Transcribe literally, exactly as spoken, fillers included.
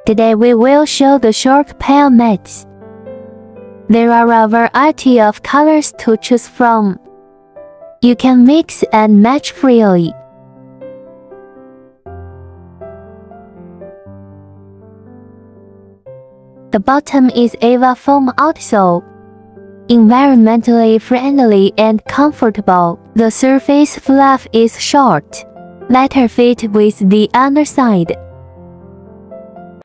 Today we will show the short pair mats. There are a variety of colors to choose from. You can mix and match freely. The bottom is Eva foam outsole. Environmentally friendly and comfortable, the surface fluff is short, lighter fit with the underside.